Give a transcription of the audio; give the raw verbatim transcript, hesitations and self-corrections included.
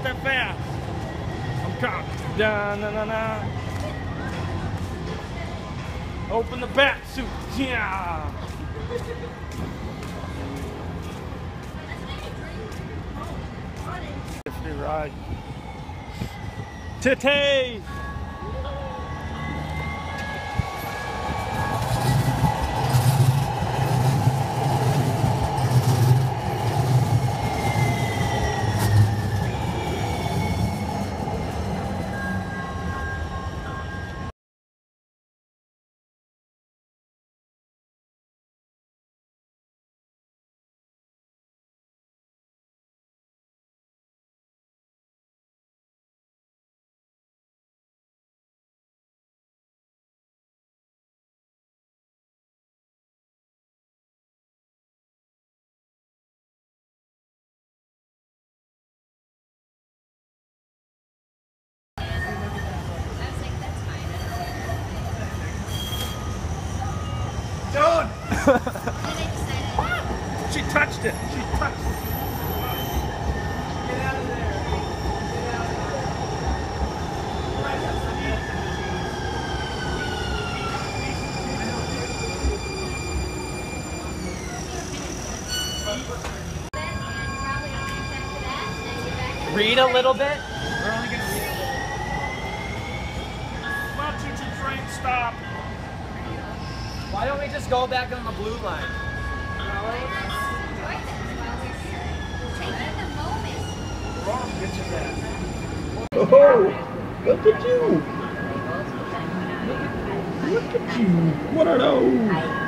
that fast. I'm coming. Da, na, na, na. Open the bat suit. Yeah. Right. Titties. Don't! She touched it. She touched it. Get out of there. Get out of there. Read a little bit. We're only gonna read a little. Come on, choo-choo train, stop. Why don't we just go back on the blue line? Oh, look at you! Look at you! What are those?